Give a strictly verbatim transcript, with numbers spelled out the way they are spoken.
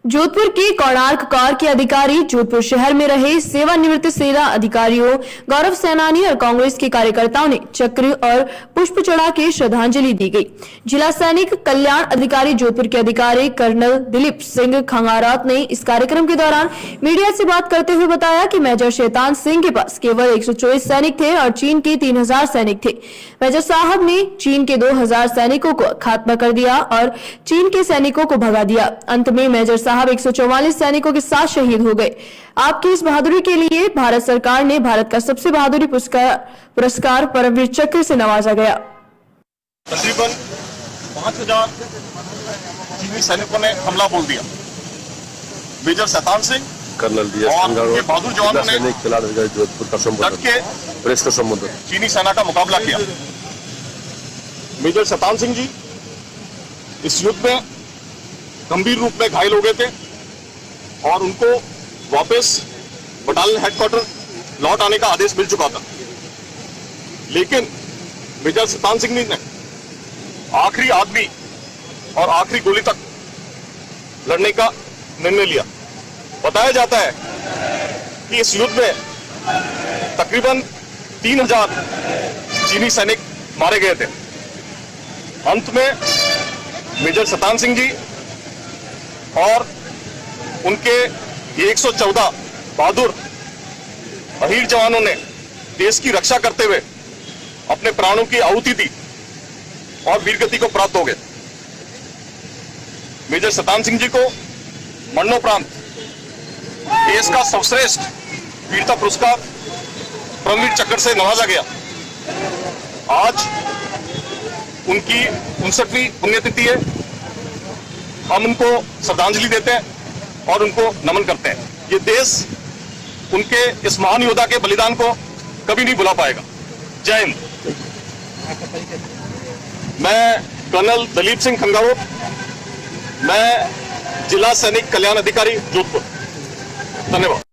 जोधपुर के कोणार्क कार के अधिकारी, जोधपुर शहर में रहे सेवानिवृत्त सेना अधिकारियों, गौरव सेनानी और कांग्रेस के कार्यकर्ताओं ने चक्र और पुष्प चढ़ा के श्रद्धांजलि दी गई। जिला सैनिक कल्याण अधिकारी जोधपुर के अधिकारी कर्नल दिलीप सिंह खंगारात ने इस कार्यक्रम के दौरान मीडिया से बात करते हुए बताया कि मेजर शैतान सिंह के पास केवल एक सौ चौबीस सैनिक थे और चीन के तीन हजार सैनिक थे। मेजर साहब ने चीन के दो हजार सैनिकों को खात्मा कर दिया और चीन के सैनिकों को भगा दिया। अंत में मेजर साहब एक सौ चौवालीस सैनिकों के साथ शहीद हो गए। आपकी इस बहादुरी के लिए भारत सरकार ने भारत का सबसे बहादुरी पुरस्कार पुरस्कार परमवीर चक्र से नवाजा गया। तकरीबन पांच हजार चीनी सैनिकों ने हमला बोल दिया। मेजर शैतान सिंह, कर्नल और बहादुर जवानों ने जोधपुर का संबोधन के प्रेस का संबोधन चीनी सेना का मुकाबला किया। मेजर शैतान सिंह जी इस युद्ध में गंभीर रूप में घायल हो गए थे और उनको वापस बटालियन हेडक्वार्टर लौट आने का आदेश मिल चुका था, लेकिन मेजर शैतान सिंह ने आखिरी आदमी और आखिरी गोली तक लड़ने का निर्णय लिया। बताया जाता है कि इस युद्ध में तकरीबन तीन हजार चीनी सैनिक मारे गए थे। अंत में मेजर शैतान सिंह जी और उनके एक सौ चौदह बहादुर अहीर जवानों ने देश की रक्षा करते हुए अपने प्राणों की आहुति दी और वीरगति को प्राप्त हो गए। मेजर शैतान सिंह जी को मरणोपरांत देश का सर्वश्रेष्ठ वीरता पुरस्कार परमवीर चक्र से नवाजा गया। आज उनकी उनसठवीं पुण्यतिथि है। हम उनको श्रद्धांजलि देते हैं और उनको नमन करते हैं। ये देश उनके इस महान योद्धा के बलिदान को कभी नहीं भुला पाएगा। जय हिंद। मैं कर्नल दिलीप सिंह खंगारात, मैं जिला सैनिक कल्याण अधिकारी जोधपुर। धन्यवाद।